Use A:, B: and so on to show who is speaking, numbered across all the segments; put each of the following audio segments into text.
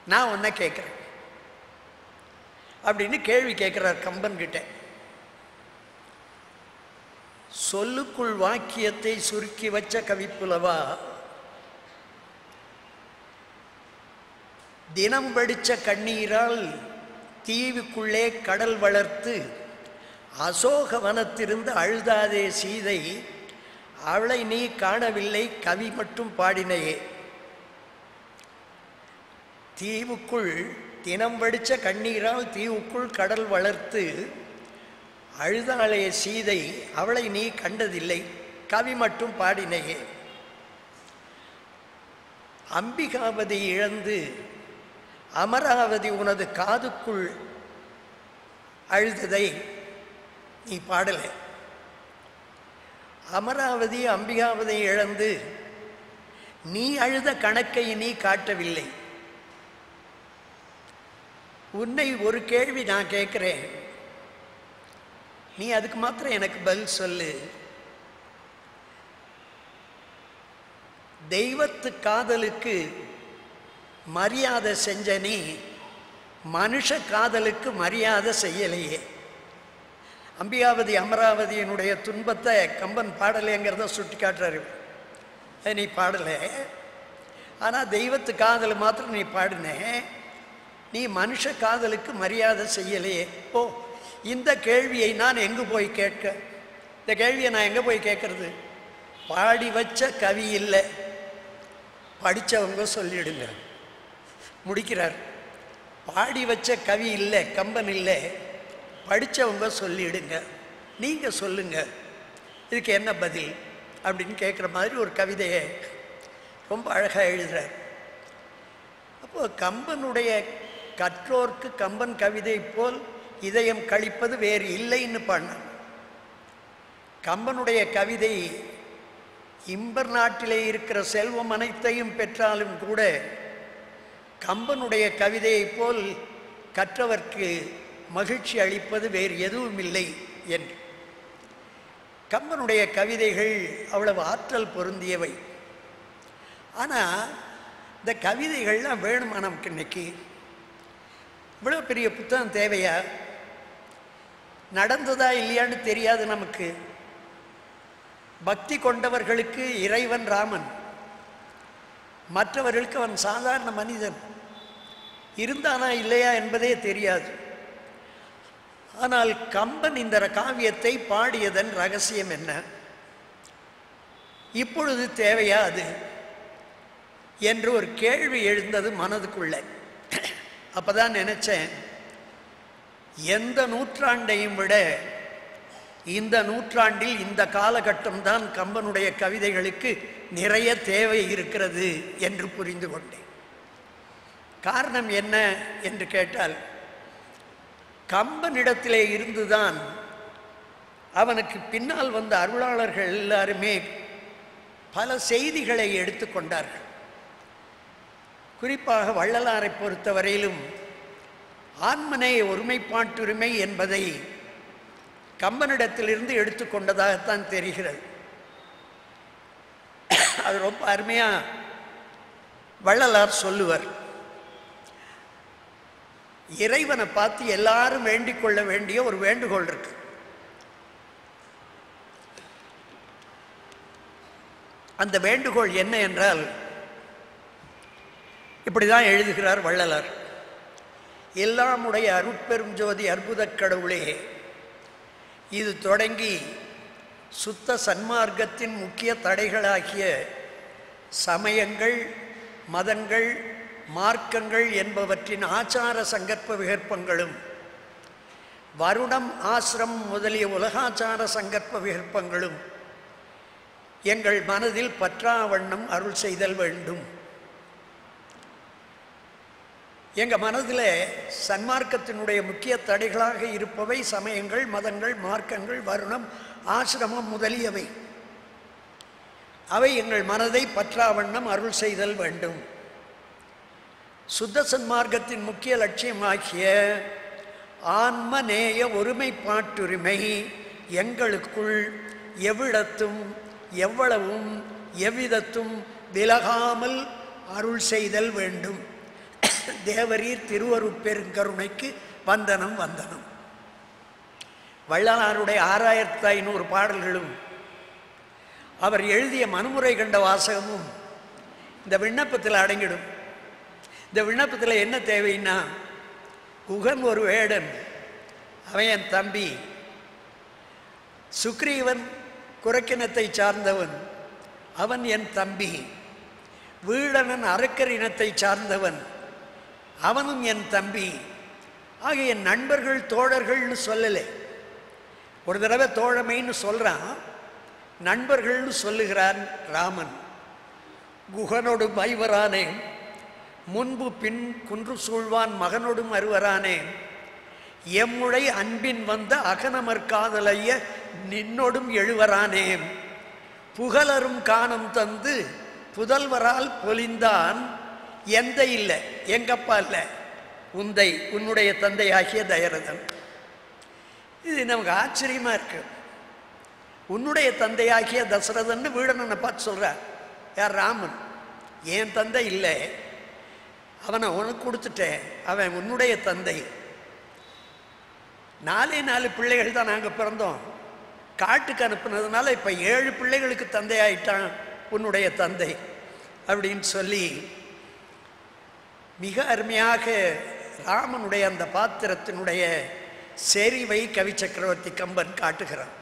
A: நான் ஒன்றை கேட்குறேன் அப்படின்னு கேள்வி கேட்குறார் கம்பன் கிட்ட. சொல்லுக்குள் வாக்கியத்தை சுருக்கி வச்ச கவிப்புலவா, தினம் வடிச்ச கண்ணீரால் தீவுக்குள்ளே கடல் வளர்த்து அசோக வனத்திலிருந்து அழுதாதே சீதை, அவளை நீ காணவில்லை கவி மட்டும் பாடினையே. தீவுக்குள் தினம் வடிச்ச கண்ணீரால் தீவுக்குள் கடல் வளர்த்து அழுதாளே சீதை, அவளை நீ கண்டதில்லை கவி மட்டும் பாடினையே. அம்பிகாவதி இழந்து அமராவதி உனது காதுக்குள் அழுததை நீ பாடலை. அமராவதி அம்பிகாவதி இழந்து நீ அழுத கணக்கை நீ காட்டவில்லை. உன்னை ஒரு கேள்வி நான் கேட்குறேன், நீ அதுக்கு மாத்திரம் எனக்கு பதில் சொல்லு. தெய்வத்து காதலுக்கு மரியாதை செஞ்ச நீ மனுஷ காதலுக்கு மரியாதை செய்யலையே. அம்பிகாவதி அமராவதியினுடைய துன்பத்தை கம்பன் பாடலைங்கிறத சுட்டி காட்டுறாரு. நீ பாடலை, ஆனால் தெய்வத்து காதல் மாத்திரம் நீ பாடின, நீ மனுஷ காதலுக்கு மரியாதை செய்யலையே. ஓ, இந்த கேள்வியை நான் எங்கே போய் கேட்க? இந்த கேள்வியை நான் எங்கே போய் கேட்கறது? பாடி வச்ச கவி இல்லை, படித்தவங்க சொல்லிடுங்க. முடிக்கிறார். பாடி வச்ச கவி இல்லை, கம்பன் இல்லை, படித்தவங்க சொல்லிடுங்க. நீங்கள் சொல்லுங்க, இதுக்கு என்ன பதில் அப்படின்னு கேட்குற மாதிரி ஒரு கவிதையை ரொம்ப அழகாக எழுதுகிறார். அப்போது கம்பனுடைய கற்றோர்க்கு கம்பன் கவிதை போல் இதயம் கழிப்பது வேறு இல்லைன்னு பாடினான். கம்பனுடைய கவிதை இம்பர் நாட்டிலே இருக்கிற செல்வம் அனைத்தையும் பெற்றாலும் கூட கம்பனுடைய கவிதையை போல் கற்றவர்க்கு மகிழ்ச்சி அளிப்பது வேறு எதுவும் இல்லை என்று. கம்பனுடைய கவிதைகள் அவ்வளவு ஆற்றல் பொருந்தியவை. ஆனால் இந்த கவிதைகள்லாம் வேணுமா நமக்கு? இன்னைக்கு இவ்வளோ பெரிய புத்தகம் தேவையா? நடந்ததா இல்லையான்னு தெரியாது நமக்கு. பக்தி கொண்டவர்களுக்கு இறைவன் ராமன், மற்றவர்களுக்கு அவன் சாதாரண மனிதன். இருந்தானா இல்லையா என்பதே தெரியாது. ஆனால் கம்பன் இந்த காவியத்தை பாடியதன் ரகசியம் என்ன? இப்பொழுது தேவையா அது என்று ஒரு கேள்வி எழுந்தது மனதுக்குள்ள. அப்பதான் நினைச்சேன், எந்த நூற்றாண்டையும் விட இந்த நூற்றாண்டில் இந்த காலகட்டம் தான் கம்பனுடைய கவிதைகளுக்கு நிறைய தேவை இருக்கிறது என்று புரிந்து கொண்டேன். காரணம் என்ன என்று கேட்டால், கம்பனிடத்திலே இருந்துதான் அவனுக்கு பின்னால் வந்த அருளாளர்கள் எல்லாருமே பல செய்திகளை எடுத்துக்கொண்டார்கள். குறிப்பாக வள்ளலாரை பொறுத்தவரையிலும் ஆன்மநேய ஒருமைப்பாட்டுரிமை என்பதை கம்பனிடத்திலிருந்து எடுத்துக்கொண்டதாகத்தான் தெரிகிறது. அது ரொம்ப அருமையாக வள்ளலார் சொல்லுவர். இறைவனை பார்த்து எல்லாரும் வேண்டிக் கொள்ள வேண்டிய ஒரு வேண்டுகோள் இருக்கு. அந்த வேண்டுகோள் என்ன என்றால், இப்படிதான் எழுதுகிறார் வள்ளலார். எல்லாமுடைய அருட்பெரும் ஜோதி அற்புதக் கடவுளே, இது தொடங்கி சுத்த சன்மார்க்கத்தின் முக்கிய தடைகளாகிய சமயங்கள், மதங்கள், மார்க்கங்கள் என்பவற்றின் ஆச்சார சங்கற்ப விகற்பங்களும், வருடம், ஆசிரம் முதலிய உலகாச்சார சங்கற்ப விகற்பங்களும் எங்கள் மனதில் பற்றாவண்ணம் அருள் செய்தல் வேண்டும். எங்கள் மனதில் சன்மார்க்கத்தினுடைய முக்கிய தடைகளாக இருப்பவை சமயங்கள், மதங்கள், மார்க்கங்கள், வருணம், ஆசிரமம் முதலியவை. அவை எங்கள் மனதை பற்றாவண்ணம் அருள் செய்தல் வேண்டும். சுத்த சன்மார்க்கத்தின் முக்கிய லட்சியமாகிய ஆன்மநேய ஒருமைப்பாட்டுரிமை எங்களுக்குள் எவ்விடத்தும் எவ்வளவும் எவ்விதத்தும் விலகாமல் அருள் செய்தல் வேண்டும் தேவரீர் திருவருட்பெருங்கருணைக்கு வந்தனம் வந்தனம். வள்ளலாருடைய 6500 பாடல்களும் அவர் எழுதிய மனுமுறை கண்ட வாசகமும் இந்த விண்ணப்பத்தில் அடங்கிடும். இந்த விண்ணப்பத்தில் என்ன தேவைன்னா, குகன் ஒரு வேடன், அவன் என் தம்பி. சுக்ரீவன் குரக்கினத்தை சார்ந்தவன், அவன் என் தம்பி. வீடனன் அரக்கர் இனத்தை சார்ந்தவன், அவனும் என் தம்பி. ஆக என் நண்பர்கள் தோழர்கள்னு சொல்லலை. ஒரு தடவை தோழமைன்னு சொல்கிறான், நண்பர்கள்னு சொல்லுகிறான் ராமன். குகனோடு மைவரானேன், முன்பு பின் குன்று சூழ்வான் மகனோடும் அருவரானேன். எம்முழை அன்பின் வந்த அகனமர் காதலைய நின்னோடும் எழுவரானேன். புகழரும் காணம் தந்து புதல்வரால் பொலிந்தான். எந்த இல்லை, எங்கப்பா இல்லை, உந்தை உன்னுடைய தந்தை ஆகிய தயரதன். இது நமக்கு ஆச்சரியமாக இருக்கு. உன்னுடைய தந்தையாகிய தசரதன்னு வீடனனை பார்த்து சொல்கிறார். யார்? ராமன். என் தந்தை இல்லை, அவனை உனக்கு கொடுத்துட்டேன், அவன் உன்னுடைய தந்தை. 4 பிள்ளைகள் தான் நாங்கள் பிறந்தோம், காட்டுக்கு அனுப்புனதுனால இப்போ 7 பிள்ளைகளுக்கு தந்தையாயிட்டான் உன்னுடைய தந்தை அப்படின்னு சொல்லி மிக அருமையாக ராமனுடைய அந்த பாத்திரத்தினுடைய செறிவை கவி சக்கரவர்த்தி கம்பன் காட்டுகிறான்.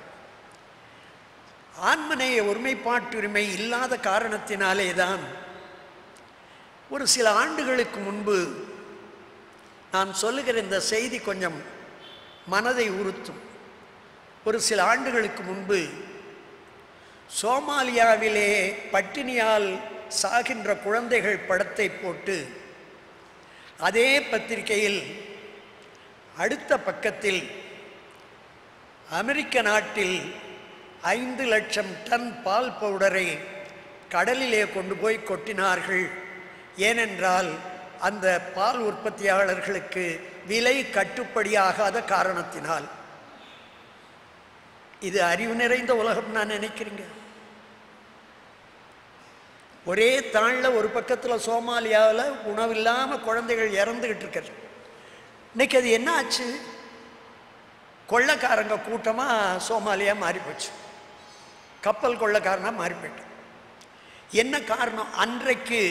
A: ஆண்மனைய ஒருமைப்பாட்டுரிமை இல்லாத காரணத்தினாலே தான் ஒரு சில ஆண்டுகளுக்கு முன்பு நான் சொல்லுகிற இந்த செய்தி கொஞ்சம் மனதை உறுத்தும். ஒரு சில ஆண்டுகளுக்கு முன்பு சோமாலியாவிலே பட்டினியால் சாகின்ற குழந்தைகள் படத்தை போட்டு அதே பத்திரிகையில் அடுத்த பக்கத்தில் அமெரிக்க நாட்டில் 5 லட்சம் டன் பால் பவுடரை கடலிலே கொண்டு போய் கொட்டினார்கள், ஏனென்றால் அந்த பால் உற்பத்தியாளர்களுக்கு விலை கட்டுப்படியாகாத காரணத்தினால். இது அறிவு நிறைந்த உலகம் நான் நினைக்கிறீங்க. ஒரே தாளில் ஒரு பக்கத்தில் சோமாலியாவில் உணவில்லாமல் குழந்தைகள் இறந்துகிட்டு இருக்கிறது. இன்னைக்கு அது என்ன ஆச்சு? கொள்ளைக்காரங்க கூட்டமாக சோமாலியா மாறிப்போச்சு, கப்பல் கொள்ளைக்காரனாக மாறி போயிட்டு. என்ன காரணம்? அன்றைக்கு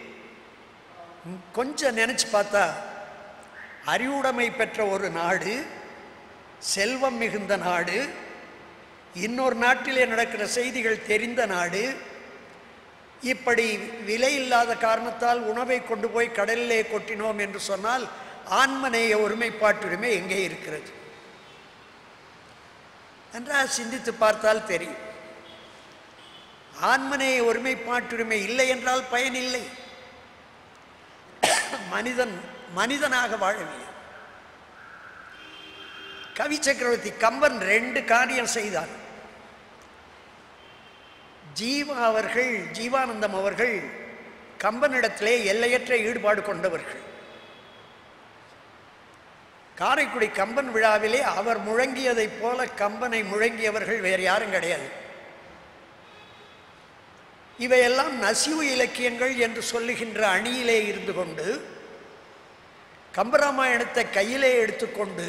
A: கொஞ்சம் நினச்சி பார்த்தா அறிவுடைமை பெற்ற ஒரு நாடு, செல்வம் மிகுந்த நாடு, இன்னொரு நாட்டிலே நடக்கிற செய்திகள் தெரிந்த நாடு, இப்படி விலை இல்லாத காரணத்தால் உணவை கொண்டு போய் கடலிலே கொட்டினோம் என்று சொன்னால் ஆண்மநேய ஒருமைப்பாட்டுரிமை எங்கே இருக்கிறது என்றால் சிந்தித்து பார்த்தால் தெரியும். ஆண்மநேய ஒருமைப்பாட்டுரிமை இல்லை என்றால் பயனில்லை. மனிதன் மனிதனாக வாழவில்லை. கவி சக்கரவர்த்தி கம்பன் 2 காரியம் செய்தார். ஜீவானந்தம் அவர்கள் கம்பனிடத்திலே எல்லையற்ற ஈடுபாடு கொண்டவர்கள். காரைக்குடி கம்பன் விழாவிலே அவர் முழங்கியதைப் போல கம்பனை முழங்கியவர்கள் வேறு யாரும் கிடையாது. இவையெல்லாம் நசிவு இலக்கியங்கள் என்று சொல்லுகின்ற அணியிலே இருந்து கொண்டு கம்பராமாயணத்தை கையிலே எடுத்துக்கொண்டு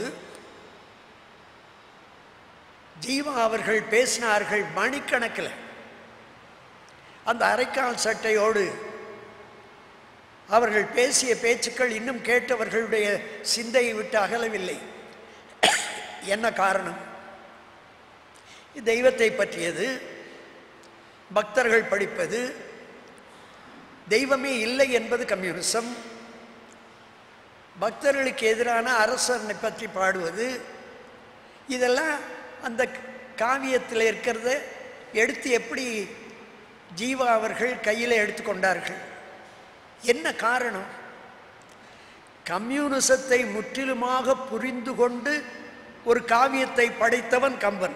A: ஜீவா அவர்கள் பேசினார்கள் மணிக்கணக்கில். அந்த அரைக்கால் சட்டையோடு அவர்கள் பேசிய பேச்சுக்கள் இன்னும் கேட்டவர்களுடைய சிந்தையை விட்டு அகலவில்லை. என்ன காரணம்? தெய்வத்தை பற்றியது, பக்தர்கள் படிப்பது, தெய்வமே இல்லை என்பது கம்யூனிசம், பக்தர்களுக்கு எதிரான அரசனை பற்றி பாடுவது, இதெல்லாம் அந்த காவியத்தில் இருக்கிறத எடுத்து எப்படி ஜீவா அவர்கள் கையில் எடுத்துக்கொண்டார்கள். என்ன காரணம்? கம்யூனிசத்தை முற்றிலுமாக புரிந்து கொண்டு ஒரு காவியத்தை படைத்தவன் கம்பன்.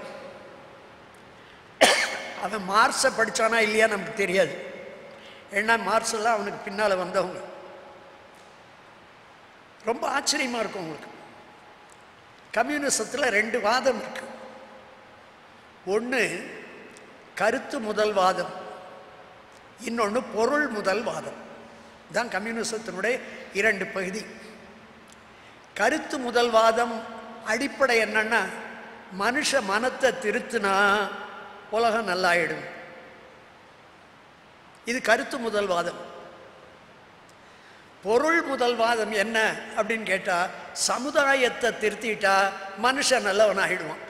A: அவன் மார்க்ஸை படித்தானா இல்லையா நமக்கு தெரியாது. ஏன்னா மார்க்ஸ் எல்லாம் அவனுக்கு பின்னால் வந்தவங்க. ரொம்ப ஆச்சரியமாக இருக்கும் உங்களுக்கு. கம்யூனிசத்தில் 2 வாதம் இருக்கு. ஒன்று கருத்து முதல் வாதம், இன்னொன்று பொருள் முதல் வாதம். தான் கம்யூனிசத்தினுடைய 2 பகுதி. கருத்து முதல்வாதம் அடிப்படை என்னன்னா, மனுஷ மனத்தை திருத்தினா உலகம் நல்லாயிடும். இது கருத்து முதல்வாதம். பொருள் முதல்வாதம் என்ன அப்படின்னு கேட்டால், சமுதாயத்தை திருத்திட்டா மனுஷன் நல்லவன் ஆகிடுவான்.